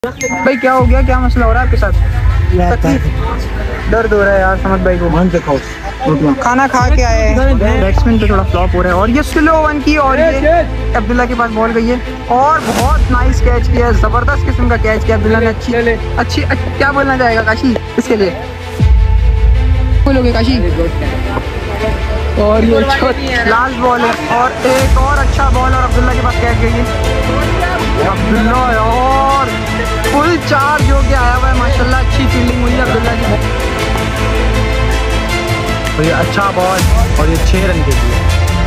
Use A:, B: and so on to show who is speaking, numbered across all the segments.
A: भाई क्या हो गया, क्या मसला हो रहा है आपके साथ? तकलीफ, दर्द हो रहा है यार समद भाई को। खाना खा के आए हैं, बैट्समैन पे थोड़ा फ्लॉप हो रहा है और ये स्लो वन की और ये अब्दुल्ला के पास बॉल गई है और बहुत नाइस कैच किया है, जबरदस्त किस्म का कैच किया अब्दुल्ला ने। अच्छी क्या बोलना चाहेगा काशी इसके लिए? बोलोगे काशी? और ये लास्ट बॉल है और एक और अच्छा बॉल और अब्दुल्ला के पास कैच गई है। अब्दुल्ला और फुल चार्ज हो के आया हुआ है माशाल्लाह, अच्छी फील्डिंग हुई है अब्दुल्ला की। तो ये अच्छा बॉल और ये 6 रन के लिए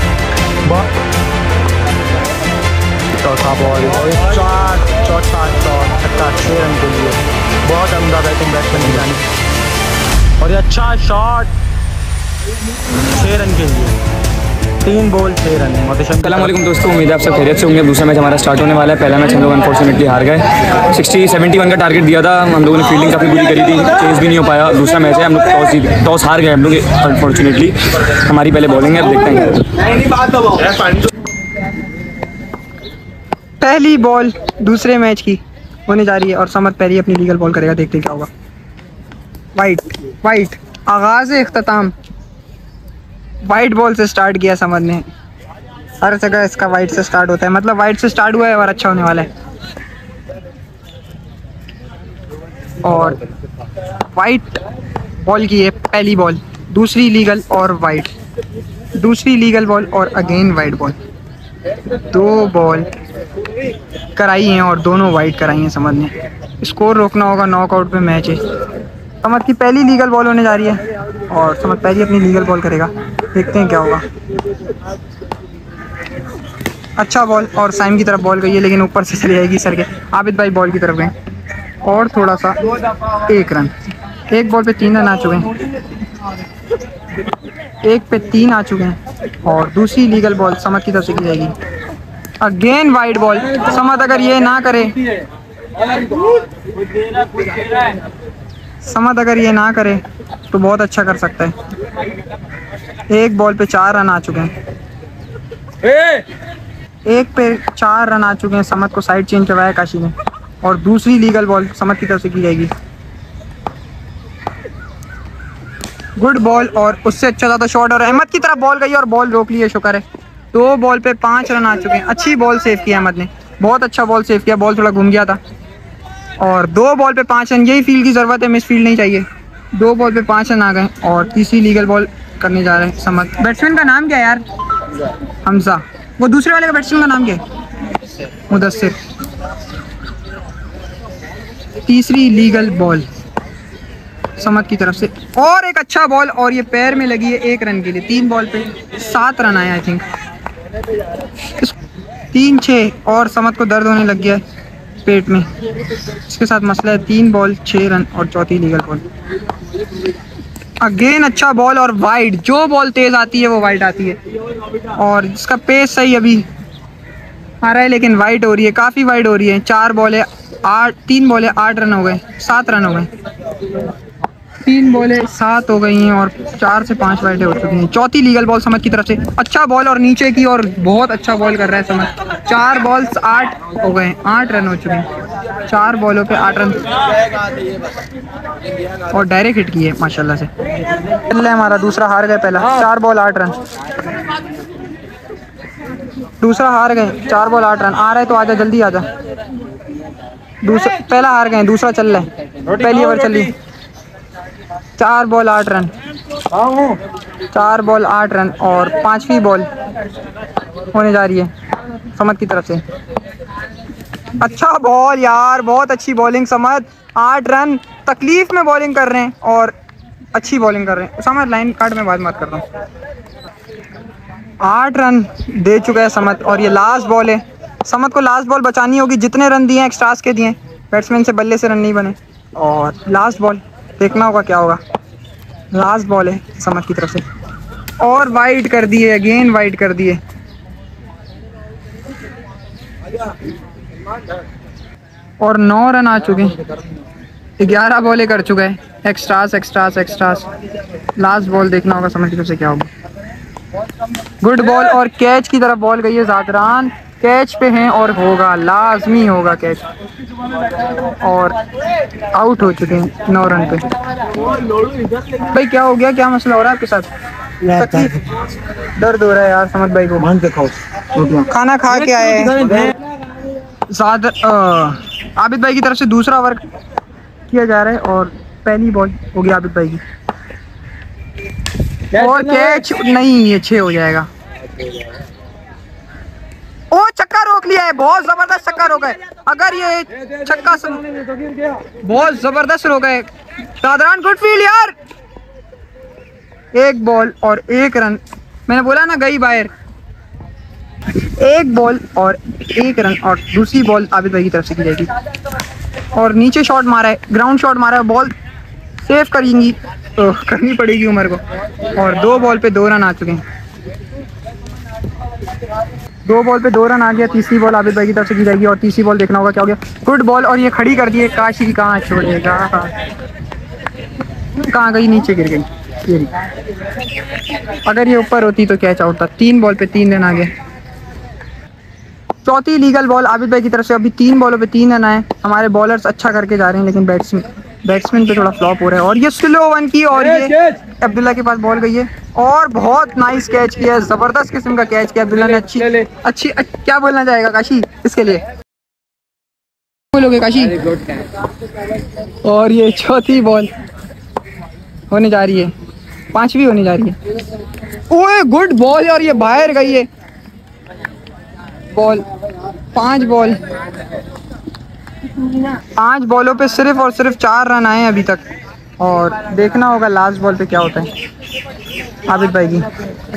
A: चौथा बॉल और चौथा शॉट छक्का 6 रन के लिए। बहुत अमदा बैटिंग बैट्समैन की जानी और ये अच्छा शॉट 6 रन के लिए, 3 बॉल 6 रन।
B: अस्सलाम वालेकुम दोस्तों, उम्मीद है आप सब खैरियत से होंगे। दूसरा मैच हमारा स्टार्ट होने वाला है। पहला मैच हम लोग अनफॉर्चुनेटली हार गए, 71 का टारगेट दिया था, हम लोगों ने फील्डिंग काफ़ी बुरी करी थी, चेंज भी नहीं हो पाया। दूसरा मैच है, हम लोग टॉस हार गए हम लोग अनफॉर्चुनेटली। हमारी पहले बॉलिंग है, अब देखते हैं।
A: पहली बॉल दूसरे मैच की होने जा रही है और समद पहली अपनी लीगल बॉल करेगा, देखते क्या होगा। वाइट आगाज इख्तिताम वाइट बॉल से स्टार्ट किया समद ने। हर जगह इसका वाइट से स्टार्ट होता है, मतलब वाइट से स्टार्ट हुआ है और अच्छा होने वाला है। और वाइट बॉल की है पहली बॉल, दूसरी लीगल और वाइट, दूसरी लीगल बॉल और अगेन वाइट बॉल। 2 बॉल कराई हैं और दोनों वाइट कराई हैं समद ने। स्कोर रोकना होगा, नॉकआउट पे मैच है। समद की पहली लीगल बॉल होने जा रही है और समद पहली अपनी लीगल बॉल करेगा, देखते हैं क्या होगा। अच्छा बॉल और साइम की तरफ बॉल गई है लेकिन ऊपर से चली जाएगी सर के। आबिद भाई बॉल की तरफ गए और थोड़ा सा 1 रन। एक बॉल पे 3 रन आ चुके हैं, एक पे 3 आ चुके हैं और दूसरी लीगल बॉल समद की तरफ से की जाएगी। अगेन वाइड बॉल, समद अगर ये ना करे, समद अगर ये ना करे तो बहुत अच्छा कर सकता है। एक बॉल पे 4 रन आ चुके हैं, एक पे 4 रन आ चुके हैं। समद को साइड चेंज करवाया काशी ने और दूसरी लीगल बॉल समद की तरफ से की जाएगी। गुड बॉल और उससे अच्छा ज़्यादा शॉट और अहमद की तरफ बॉल गई और बॉल रोक ली है, शुक्र है। 2 बॉल पे 5 रन आ चुके हैं। अच्छी बॉल सेव किया अहमद ने, बहुत अच्छा बॉल सेव किया, बॉल थोड़ा घूम गया था। और 2 बॉल पे 5 रन, यही फील्ड की ज़रूरत है, मिस फील्ड नहीं चाहिए। 2 बॉल पे 5 रन आ गए और तीसरी लीगल बॉल करने जा रहे हैं समद। बैट्समैन का नाम क्या है यार? हमजा। वो दूसरे वाले का बैट्समैन का नाम क्या है? मुदस्सिर। तीसरी लीगल बॉल समद की तरफ से और एक अच्छा बॉल और ये पैर में लगी है 1 रन के लिए। 3 बॉल पे 7 रन आए आई थिंक। 3-6 और समद को दर्द होने लग गया है पेट में, इसके साथ मसला है। 3 बॉल 6 रन और चौथी लीगल बॉल। अगेन अच्छा बॉल और वाइड, जो बॉल तेज आती है वो वाइड आती है और इसका पेस सही अभी आ रहा है लेकिन वाइड हो रही है, काफ़ी वाइड हो रही है। 3 बॉल है 8 रन हो गए, 7 रन हो गए। 3 बॉलें 7 हो गई हैं और 4 से 5 वाइडें हो चुकी हैं। चौथी लीगल बॉल समद की तरफ से, अच्छा बॉल और नीचे की और बहुत अच्छा बॉल कर रहा है समद। 4 बॉल्स 8 हो गए, 8 रन हो चुके हैं। 4 बॉलों पे 8 रन और डायरेक्ट हिट की है माशाल्लाह से। चल हमारा दूसरा हार गए पहला, 4 बॉल 8 रन। दूसरा हार गए, 4 बॉल 8 रन। आ रहा है तो आजा, जल्दी आजा। दूसरा पहला हार गए, दूसरा चल रहा है, पहली ओवर चली। 4 बॉल 8 रन, 4 बॉल 8 रन और 5वीं बॉल होने जा रही है समद की तरफ से। अच्छा बॉल यार, बहुत अच्छी बॉलिंग समद। 8 रन, तकलीफ में बॉलिंग कर रहे हैं और अच्छी बॉलिंग कर रहे हैं। समद लाइन काट में बात कर रहा हूँ। 8 रन दे चुका है समद और ये लास्ट बॉल है। समद को लास्ट बॉल बचानी होगी, जितने रन दिए हैं एक्स्ट्रास के दिए, बैट्समैन से बल्ले से रन नहीं बने। और लास्ट बॉल देखना होगा क्या होगा। लास्ट बॉल है समद की तरफ से और वाइड कर दिए, अगेन वाइड कर दिए। और 9 रन आ चुके हैं, 11 बॉलें कर चुका है, एक्स्ट्रास। लास्ट बॉल देखना होगा समझ की तरफ से क्या होगा। गुड बॉल और कैच की तरफ बॉल गई है ज़ादरान, कैच पे हैं और होगा, लाजमी होगा कैच। और आउट हो चुके हैं 9 रन पे। भाई क्या हो गया, क्या मसला हो रहा है आपके साथ? दर्द हो रहा है यार समद भाई को। खाना खा के आए ज़्यादा। आबिद भाई की तरफ से दूसरा ओवर किया जा रहा है और पहली बॉल हो गई आबिद भाई की और कैच नहीं, ये 6 हो जाएगा। ओ छक्का रोक लिया है, बहुत जबरदस्त छक्का रोका है। अगर ये छक्का बहुत जबरदस्त रोका है सादरान, गुड फील्ड यार। 1 बॉल और 1 रन, मैंने बोला ना गई बाहर। 1 बॉल और 1 रन और दूसरी बॉल आबिद भाई की तरफ से की जाएगी और नीचे शॉट मारा है, ग्राउंड शॉट मारा है। बॉल सेव करेंगी तो करनी पड़ेगी उमर को। और 2 बॉल पे 2 रन आ चुके हैं। 2 बॉल पे 2 रन आ गया। तीसरी बॉल आबिद भाई की तरफ से की जाएगी और तीसरी बॉल देखना होगा क्या हो गया। गुड बॉल और ये खड़ी कर दी है। काशी कहाँ छोड़ेगा, कहाँ गई, नीचे गिर गई। ये अगर ये ऊपर होती तो कैच आउट था। 3 बॉल पे 3 रन आ गए। चौथी लीगल बॉल आबिद भाई की तरफ से। अभी 3 बॉलों पे 3 रन आए। हमारे बॉलर्स अच्छा करके जा रहे हैं लेकिन बैट्समैन पे थोड़ा फ्लॉप हो रहा है। और ये स्लो वन की और ये अब्दुल्ला के पास बॉल गई है और बहुत नाइस कैच किया है, जबरदस्त किस्म का कैच किया अब्दुल्ला ने। अच्छी क्या बोलना चाहेगा काशी इसके लिए? बोलोगे काशी? और ये चौथी बॉल होने जा रही है, 5वीं होने जा रही है। ओए गुड बॉल और ये बाहर गई है बॉल। 5 बॉलों पे सिर्फ और सिर्फ 4 रन आए अभी तक। और देखना होगा लास्ट बॉल पे क्या होता है आबिद भाई की।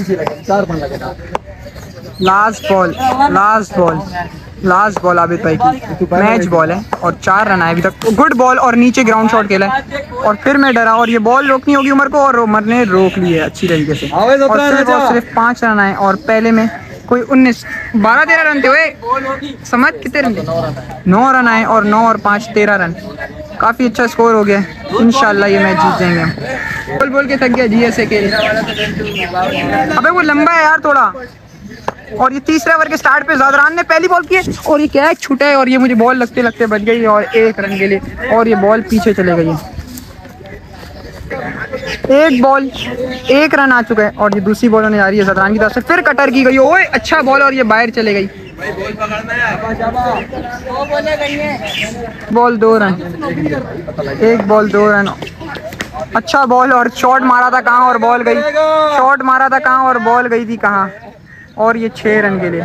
A: लास्ट बॉल आबिद भाई की मैच बॉल है और 4 रन आए अभी तक। गुड बॉल और नीचे ग्राउंड शॉट खेला है और फिर मैं डरा और ये बॉल रोकनी होगी उमर को और उमर ने रोक ली है अच्छी तरीके से। और सिर्फ 5 रन आए और पहले में कोई 12-13 रन थे। हुए समझ कितने रन थे? 9 रन आए और 9 और 5 13 रन। काफ़ी अच्छा स्कोर हो गया। इंशाल्लाह ये मैच जीत जाएंगे हम। बोल के थक गया जीएसए के। अबे वो लंबा है यार थोड़ा। और ये तीसरे ओवर के स्टार्ट पे ज़ादरान ने पहली बॉल की है और ये कैच छूटा है और ये मुझे बॉल लगते लगते बच गई और 1 रन के लिए और ये बॉल पीछे चले गई है। 1 बॉल 1 रन आ चुका है और ये दूसरी बॉल होने जा रही है ज़ादरान की तरफ से। फिर कटर की गई, ओए अच्छा बॉल और ये बाहर चले गई। Ball 2 run, 1 ball 2 run. अच्छा बॉल और शॉट मारा था कहाँ और बॉल गई। शॉट मारा था कहाँ और बॉल गई थी कहाँ। और ये 6 रन के लिए।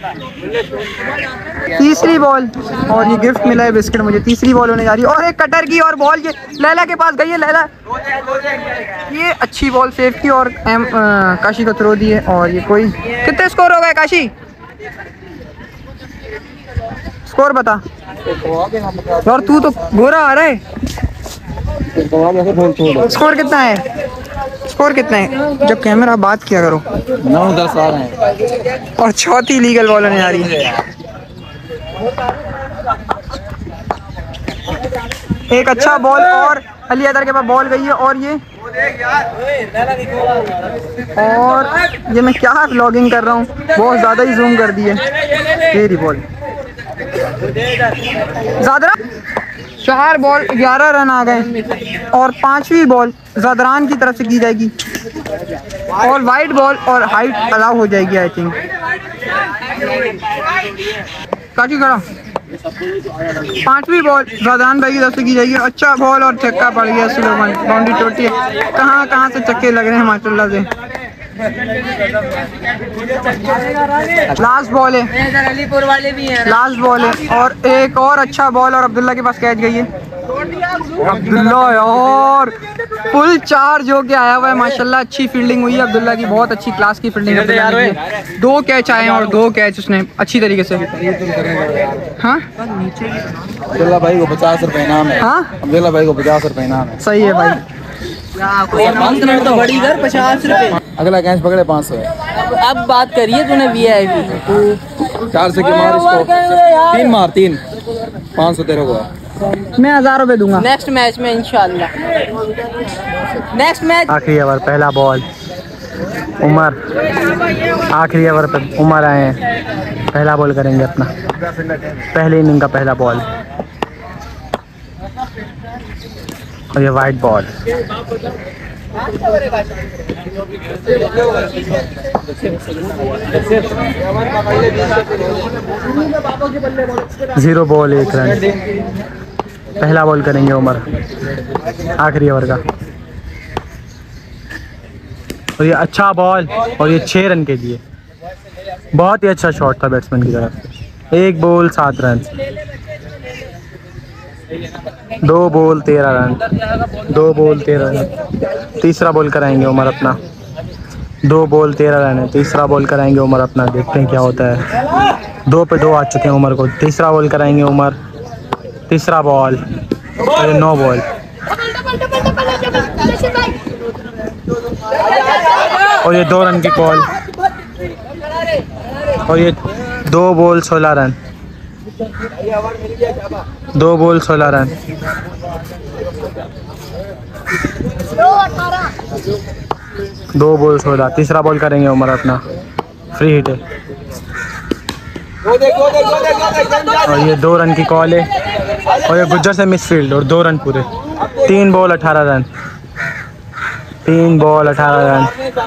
A: तीसरी बॉल और ये गिफ्ट मिला है बिस्किट मुझे। तीसरी बॉल होने जा रही है और एक कटर की और बॉल ये लैला के पास गई है। लैला ये अच्छी बॉल सेव की और काशी को थ्रो दी है। और ये कोई कितने स्कोर हो गए काशी? स्कोर बता और तू तो गोरा आ रहा है। स्कोर कितना है? स्कोर कितना है? जब कैमरा बात किया करो।
C: 9-10 आ रहे हैं।
A: और चौथी लीगल बॉल होने जा रही है। एक अच्छा बॉल और अली अदर के पास बॉल गई है और ये मैं क्या व्लॉगिंग कर रहा हूँ, बहुत ज़्यादा ही जूम कर दी है। तेरी बॉल ज़्यादा। 4 बॉल 11 रन आ गए और 5वीं बॉल ज़ादरान की तरफ से की जाएगी और वाइड बॉल और हाइट अलाउ हो जाएगी आई थिंक। काटी करा 5वीं बॉल ज़ादरान भाई की तरफ से की जाएगी। अच्छा बॉल और छक्का पड़ गया। स्लो वन, बाउंड्री टूटी है। कहाँ से चक्के लग रहे हैं माशाल्लाह से। लास्ट बॉल है, अलीपुर वाले भी हैं। लास्ट बॉल है और एक और अच्छा बॉल और अब्दुल्ला के पास कैच गई है। अब्दुल्ला यार फुल चार्ज होके आया हुआ है माशाल्लाह। अच्छी फील्डिंग हुई है अब्दुल्ला की, बहुत अच्छी क्लास की फील्डिंग है। 2 कैच आए हैं और 2 कैच उसने अच्छी तरीके से। हाँ
C: अब्दुल्ला भाई को 50 रुपए इनाम है।
A: हाँ
C: अब्दुल्ला भाई को 50 रुपए इनाम है।
A: सही है भाई।
D: तो बड़ी घर 50 रुपए।
C: अगला कैच पकड़े 500 है।
D: अब बात करिए तूने VIP
C: 4 से मार इसको। 3 मार 3 500 तेरे को है।
A: मैं 1000 रुपए दूंगा।
D: नेक्स्ट मैच में इंशाल्लाह। नेक्स्ट मैच
E: आखिरी ओवर पहला बॉल उमर। आखिरी ओवर पे उमर आए हैं।
A: पहला बॉल करेंगे अपना, पहले इनिंग का पहला बॉल। और ये wide ball. Zero ball 1 run. पहला बॉल करेंगे उमर, आखिरी ओवर का। और ये अच्छा बॉल, और ये 6 रन के लिए। बहुत ही अच्छा शॉट था बैट्समैन की तरफ से। 1 ball 7 run, 2 ball 13 run, 2 ball 13 run. तीसरा बॉल कराएंगे उमर अपना, 2 बॉल 13 रन है। तीसरा बॉल कराएंगे उमर अपना, देखते हैं क्या होता है। 2 पे 2 आ चुके हैं उमर को। तीसरा बॉल कराएंगे उमर, तीसरा बॉल, और ये 9 बॉल। और ये 2 रन की कॉल। और ये 2 ball 16 run, 2 ball 16 run. 2 ball 16। तीसरा बॉल करेंगे उमर अपना, फ्री हिट है। और ये 2 रन की कॉल है। और ये गुज्जर से मिसफील्ड, और 2 रन पूरे। 3 बॉल 18 रन, 3 बॉल 18 रन।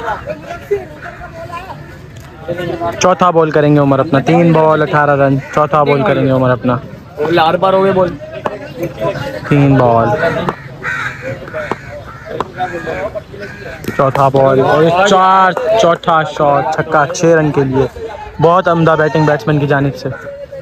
A: चौथा बॉल करेंगे उमर अपना, 3 बॉल 18 रन। चौथा बॉल करेंगे उमर अपना,
C: लार बार हो गए बॉल।
A: 3 बॉल, चौथा बॉल, और 4 चौथा शॉट, छक्का। 6 रन के लिए। बहुत उम्दा बैटिंग बैट्समैन की जानिब से।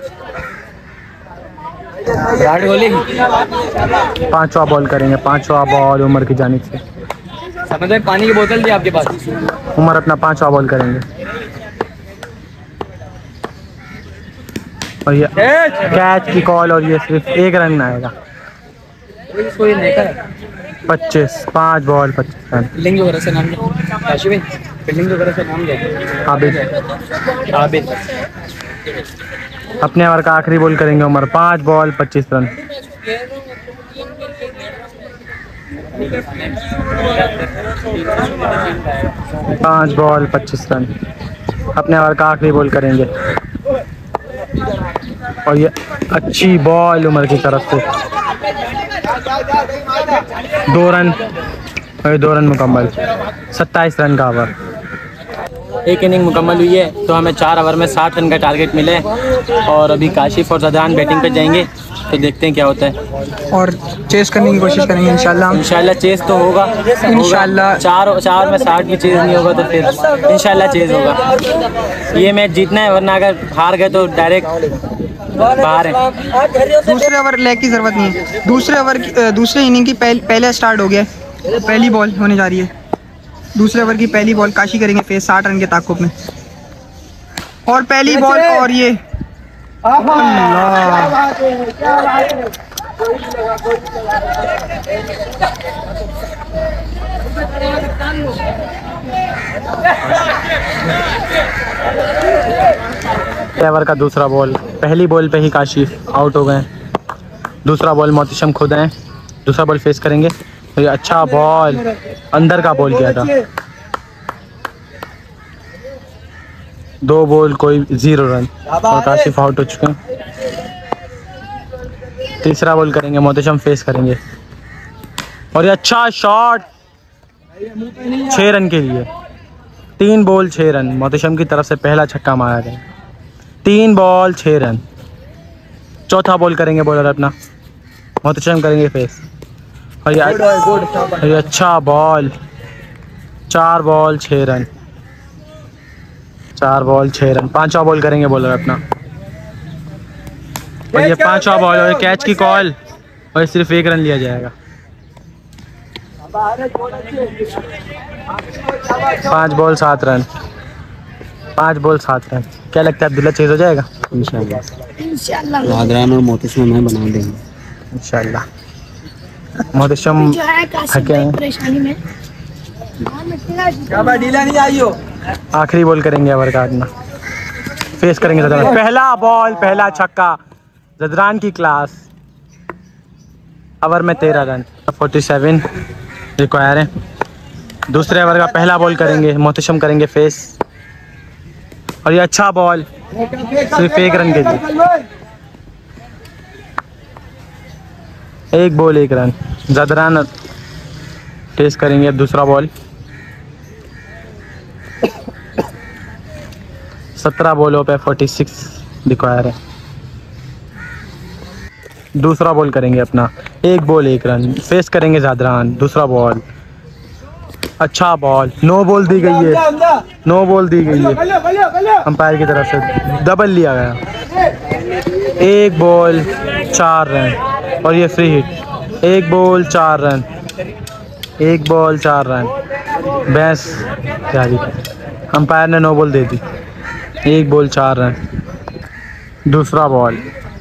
C: विराट कोहली।
A: 5वां बॉल करेंगे, 5वां बॉल उमर की जानिब से।
C: समझ में, पानी की बोतल थी आपके पास।
A: उमर अपना 5वां बॉल करेंगे। और ये कैच की कॉल, और ये सिर्फ 1 रन आएगा। 25, 5 बॉल 25 रन।
C: फील्डिंग वगैरह से नाम काशी भाई, फील्डिंग वगैरह से नाम क्या?
A: आबिद।
C: आबिद।
A: अपने ओवर का आखिरी बॉल करेंगे Umar, 5 ball 25 run. 5 ball 25 run. अपने ओवर का आखिरी बॉल करेंगे। और ये अच्छी बॉल उमर की तरफ से। 2 रन, और 2 रन मुकम्मल। 27 रन का ओवर।
C: एक इनिंग मुकम्मल हुई है, तो हमें 4 ओवर में 60 रन का टारगेट मिले। और अभी काशिफ और ज़दरान बैटिंग पे जाएंगे, तो देखते हैं क्या होता है।
A: और चेस करने की कोशिश करेंगे इंशाल्लाह।
C: इंशाल्लाह चेस तो होगा,
A: इंशाल्लाह।
C: 4 में 60 की चेस नहीं होगा तो फिर इंशाल्लाह चेस होगा। ये मैच जीतना है, वरना अगर हार गए तो डायरेक्ट बाहर है।
A: दूसरे ओवर लेग की ज़रूरत नहीं है। दूसरे इनिंग की पहले स्टार्ट हो गया। पहली बॉल होने जा रही है। दूसरे ओवर की पहली बॉल काशी करेंगे फेस 60 रन के ताकुब में। और पहली बॉल, और ये ओवर का दूसरा बॉल। पहली बॉल पे ही काशिफ आउट हो गए। दूसरा बॉल मोहतशम खुद हैं। दूसरा बॉल फेस करेंगे। तो ये अच्छा बॉल, अंदर का बॉल किया था। 2 बॉल कोई 0 रन, और काशिफ आउट हो चुके हैं। तीसरा बॉल करेंगे, मोहतशम फेस करेंगे। और ये अच्छा शॉट, 6 रन के लिए। 3 बॉल 6 रन। मोहतशम की तरफ से पहला छक्का मारा गया। 3 बॉल 6 रन। चौथा बॉल करेंगे बॉलर अपना, मोहतशम करेंगे फेस। और ये अच्छा ball, 4 ball 6 run. 4 ball 6 run. 5वां बॉल करेंगे बॉलर अपना। और ये 5वां बॉल, और कैच की कॉल, और सिर्फ 1 रन लिया जाएगा। 5 बॉल 7 रन। 5 ball 7 run. क्या लगता है अब्दुल्ला, चेज हो जाएगा?
D: इंशाल्लाह।
C: नादरान और मोहतशम में बना देंगे
A: इंशाल्लाह। मोहतशम
D: जो है काशिफ
A: थके
D: भाई
A: हैं।
D: परेशानी में।
C: ढीला नहीं आई हो।
A: आखिरी बॉल करेंगे ओवर का अपना, फेस करेंगे ज़दरान। पहला बॉल, पहला छक्का, ज़दरान की क्लास। ओवर में 13 रन, 47 रिक्वायर है। दूसरे ओवर का पहला बॉल करेंगे, मोहतशम करेंगे फेस। और ये अच्छा बॉल,
C: सिर्फ 1 रन के लिए। 1 बॉल 1 रन। जदरान टेस्ट करेंगे अब दूसरा बॉल। 17 बॉलों पे 46 रिक्वायर है। दूसरा बॉल करेंगे अपना। 1 बॉल 1 रन। फेस करेंगे जादरान। दूसरा बॉल, अच्छा बॉल। नो बॉल दी गई है, नो बॉल दी गई है अंपायर की तरफ से। डबल लिया गया। 1 बॉल 4 रन और ये free hit. 1 ball 4 run, 1 ball 4 run. भैंस जारी, अंपायर ने नो बॉल दे दी। 1 बॉल 4 रन। दूसरा ball,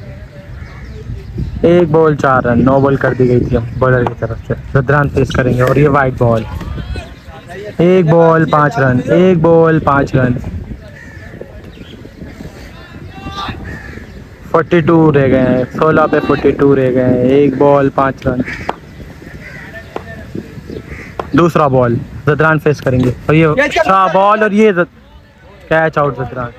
C: 1 ball 4 run. No ball कर दी गई थी बॉलर की तरफ से। जदरान फेस करेंगे और ये wide ball. 1 ball 5 run, 1 ball 5 run. 42 रह गए हैं, 16 पे 42 रह गए हैं। 1 बॉल 5 रन। दूसरा बॉल, जदरान फेस करेंगे और ये अच्छा बॉल और ये catch out Zadran.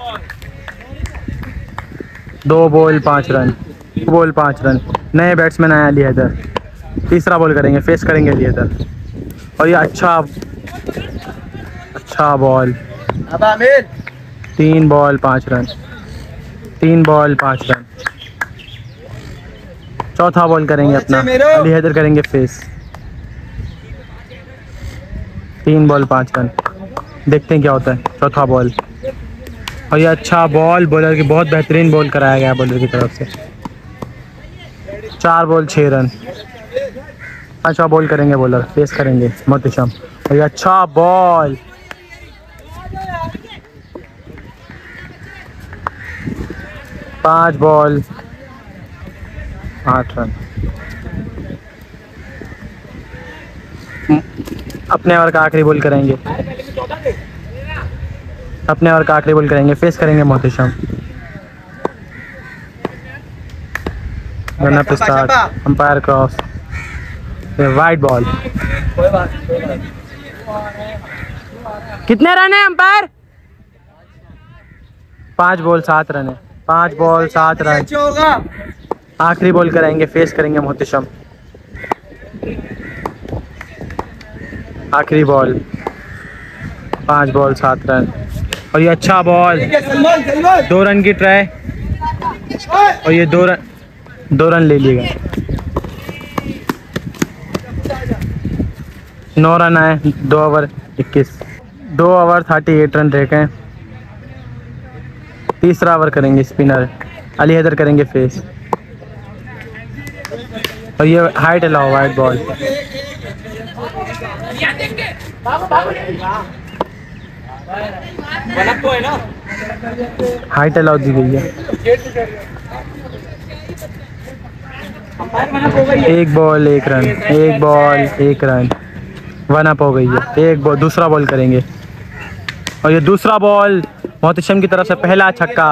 C: 2 ball 5 run, 2 ball 5 run. नए बैट्समैन आया अली हैदर। तीसरा बॉल करेंगे, फेस करेंगे अली हैदर और ये अच्छा ball. 3 ball 5 run, 3 ball 5 run. चौथा बॉल करेंगे अपना, अली हैदर करेंगे फेस। 3 ball 5 run. देखते हैं क्या होता है। चौथा बॉल और ये अच्छा बॉल। बॉलर की बहुत बेहतरीन बॉल कराया गया बॉलर की तरफ से। 4 बॉल 6 रन। अच्छा बॉल करेंगे बॉलर, फेस करेंगे मोहतशम और ये अच्छा बॉल। 5 ball 8 run. अपने ओवर का आखिरी बॉल करेंगे, अपने ओवर का आखिरी बॉल करेंगे। फेस करेंगे Mohtasham. Run up start, umpire cross, wide ball.
A: कितने रन है अंपायर?
C: 5 बॉल 7 रन है। 5 बॉल 7 रन। आखिरी बॉल कराएंगे, फेस करेंगे मोहतशम। आखिरी बॉल, 5 बॉल 7 रन और ये अच्छा बॉल। 2 रन की ट्राई और ये 2 रन ले लिए गए। 9 रन आए 2 ओवर 21। 2 ओवर 38 रन रह गए। तीसरा ओवर करेंगे स्पिनर, अली हैदर करेंगे फेस और ये height allow, wide ball. Height allow दी गई है। 1 ball 1 run, 1 ball 1 run. 1 up हो गई है। 1 बॉल, दूसरा बॉल करेंगे और ये दूसरा बॉल मोहतशम की तरफ से पहला छक्का।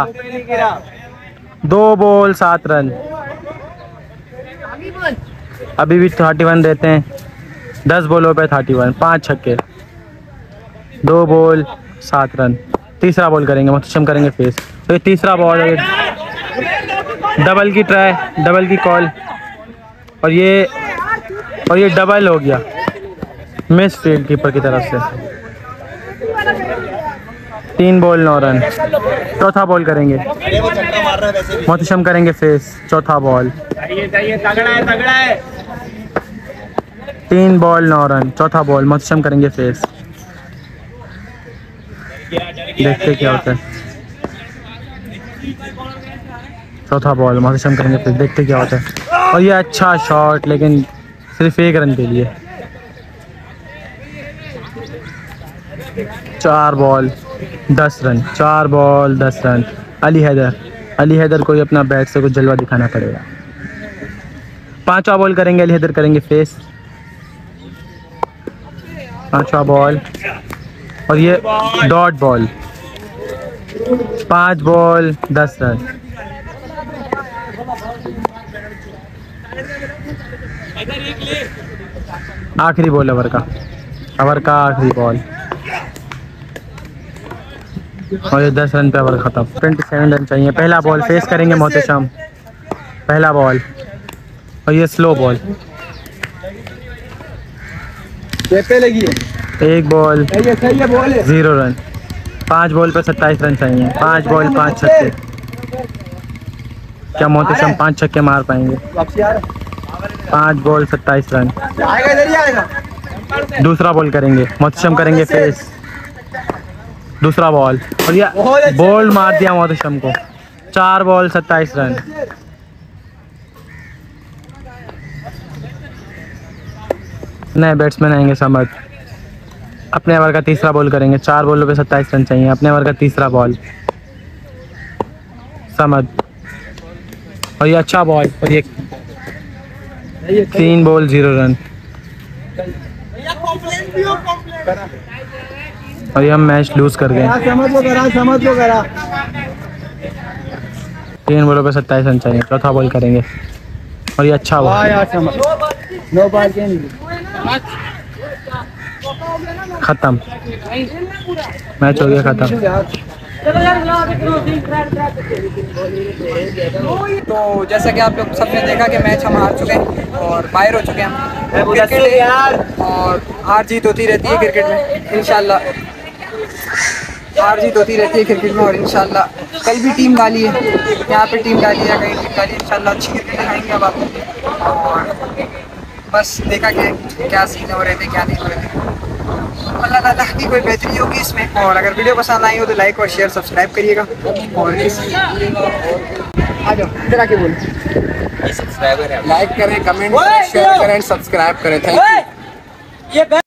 C: 2 बॉल 7 रन। अभी भी 31 देते हैं। 10 बॉलों पे 31, 5 छक्के। 2 बॉल 7 रन। तीसरा बॉल करेंगे, मोहतशम करेंगे फेस। तो ये तीसरा बॉल, डबल की ट्राई, डबल की कॉल और ये डबल हो गया मिस फील्ड कीपर की तरफ से। 3 बॉल 9 रन। चौथा बॉल करेंगे, मोहतशम करेंगे फेस। चौथा बॉल, 3 बॉल 9 रन। चौथा बॉल, मोहतशम करेंगे फेस। देखते क्या होता है। चौथा बॉल, मोहतशम करेंगे फेस। देखते क्या होता है और ये अच्छा शॉट, लेकिन सिर्फ 1 रन के लिए। 4 ball 10 run. 4 ball 10 run. Ali Haider को ही अपना बैट से कुछ जलवा दिखाना पड़ेगा। 5वां बॉल करेंगे, अली हैदर करेंगे फेस। 5वां बॉल और ये डॉट बॉल। 5 ball 10 run. आखिरी बॉल ओवर का आखिरी बॉल। और ये 10 रन पे ओवर खत्म। 27 रन चाहिए। पहला बॉल फेस करेंगे मोहतशम। पहला बॉल और ये स्लो बॉल। एक बॉल 0 रन। 5 बॉल पे 27 रन चाहिए। 5 बॉल 5 छक्के। क्या मोहतशम 5 छक्के मार पाएंगे? 5 बॉल 27 रन। दूसरा बॉल करेंगे मोहतशम, करेंगे फेस। दूसरा बॉल और ये बॉल मार दिया मोहतशम को। 4 बॉल 27 रन। नए बैट्समैन आएंगे समद। अपने ओवर का तीसरा बॉल करेंगे। 4 बॉलों पे 27 रन चाहिए। अपने ओवर का तीसरा बॉल समद और ये अच्छा बॉल और ये 3 बॉल 0 रन। और ये हम मैच लूज कर गए। 3 बॉलों पे 27 रन चाहिए। चौथा बॉल करेंगे और ये अच्छा बॉल खत्म। मैच हो गया खत्म।
A: तो जैसा कि आप लोग सबने देखा कि मैच हम हार चुके हैं और बाहर हो चुके हैं। क्रिकेट है और हार जीत होती रहती है क्रिकेट में। इंशाल्लाह हार जीत होती रहती है क्रिकेट में और इंशाल्लाह कल भी टीम डाली है, यहाँ पे टीम डाली है, कहीं टीम डाली है। इंशाल्लाह अच्छी क्रिकेट दिखाएंगे अब आपको। और बस देखा कि क्या सीन हो रहे थे क्या नहीं हो रहे थे। अल्लाह ताला की कोई बेहतरी होगी इसमें। और अगर वीडियो पसंद आई हो तो लाइक और शेयर सब्सक्राइब करिएगा। और आ जाओ इधर आके बोलो।
E: लाइक करें, कमेंट करें, शेयर करें, सब्सक्राइब करें। Thank you.